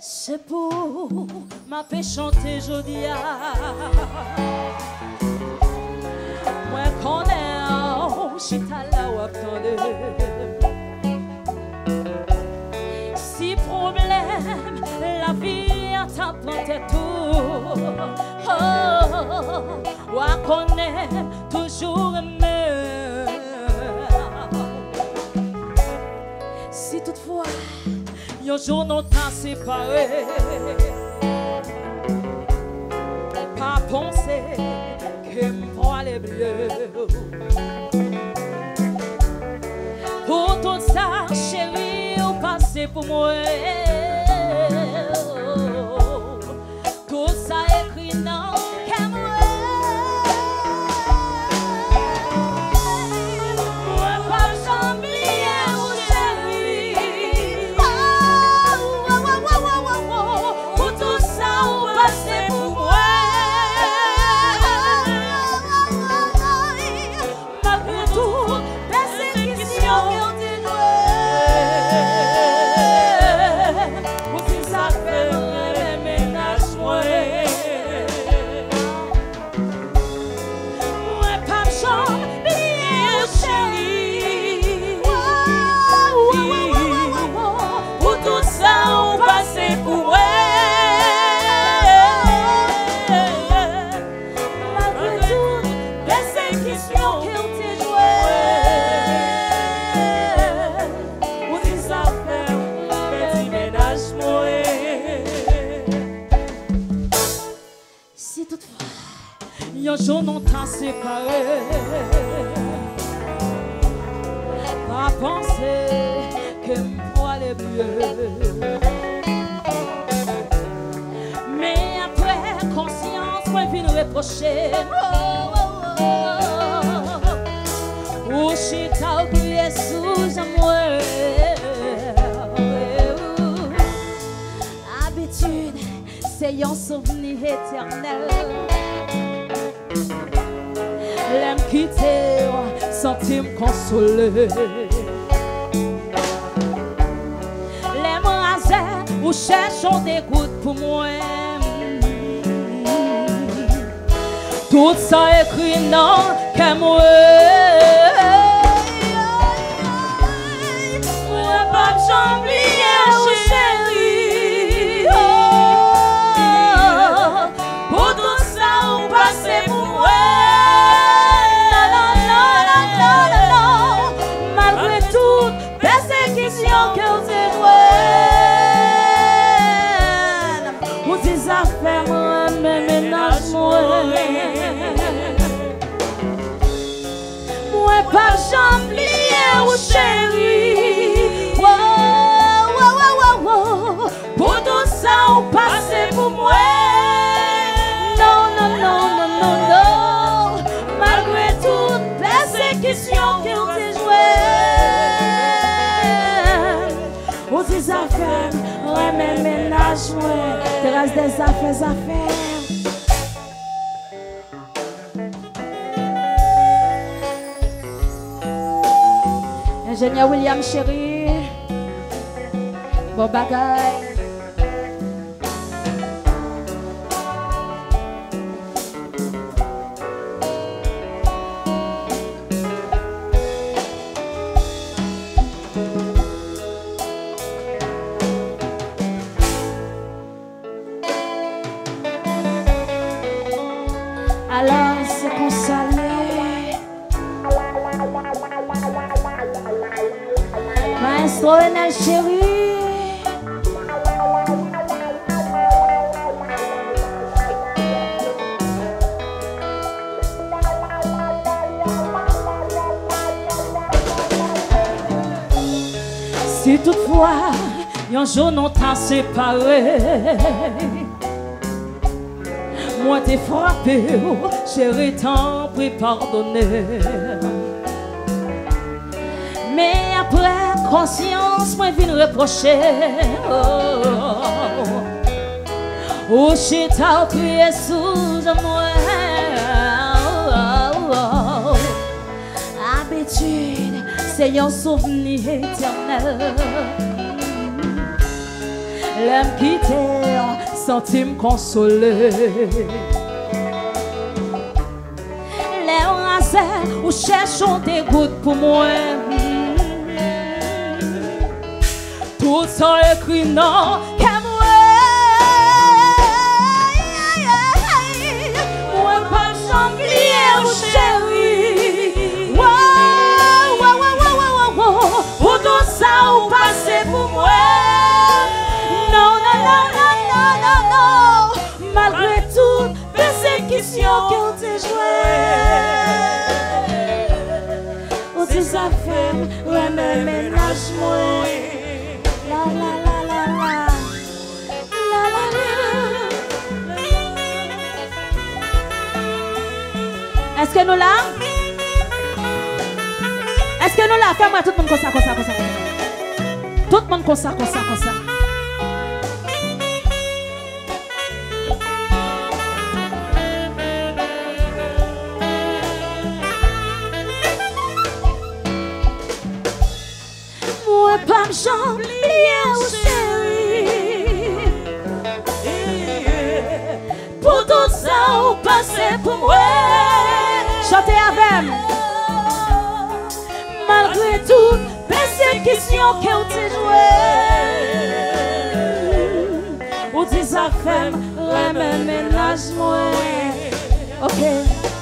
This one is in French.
C'est pour ma paix chanter jodia. Moi connais, chita la ou attendez. Si problème, la vie a t'apporté tout. Oh, ou connais toujours aimé. Si toutefois un jour nous t'a séparés, pas penser que m'prend les bleus. Pour tout ça, chérie, ou passé pour moi. Tout ça écrit dans qu'à moi. Moi pas j'oublier ou chérie. Pour tout ça, ou passé pour moi. Malgré tout, persécution. Un jour nous t'a séparés, pas penser que moi les bleus. Mais après conscience, moi vient reprocher. Ou si t'as oublié sous moi. Habitude, c'est un souvenir éternel. L'aime quitter, sentir me consoler. L'aime raser ou cherchons des gouttes pour moi. Tout ça écrit non qu'à moi. Moi pas j'oublier chérie. Pour tout ça on passait pour moi. Que vous vous dites affaires, moi, mes ménages, moi pas j'oublier, ou chérie. Pour tout ça, on passait pour moi. Non, non, non, non, non, non. Malgré toute persécution que vous avez jouée. Aux des affaires, ouais, mais ménage, ouais, terrasse des affaires. Ingénieur William chéri, bon bagaille. Alors c'est consolé. Maestro Enel chéri. Si toutefois un jour nous t'a séparés, moi t'ai frappé, chéri, t'en prie pardonner. Mais après conscience, moi viens reprocher. Oh, j'ai t'as crié sous moi. Habitude, c'est un souvenir éternel. L'aime quitter, sentime consolé. Les rases ou cherchons des gouttes pour moi. Tout ça écrit non, qu'à moi. Moi pas j'oublier ou chérie. Pour tout ça ou passer pour moi. Non, non, non, non, non, non, non. Malgré toute persécution qu'on t'a joué. On dit ça fait, ouais, mais ménage moi. La la la la la. La la la. Est-ce que nous là? Est-ce que nous là? Fais-moi tout le monde comme ça, comme ça, comme ça. Tout le monde comme ça, comme ça, comme ça. Moi pas j'oublier ou chérie. Pour tout ça ou passer pour moi. Chantez avec. Malgré toute persécution qu'on t'a joué. Ou dit ça fait, ouais, mais ménage moi. Ok.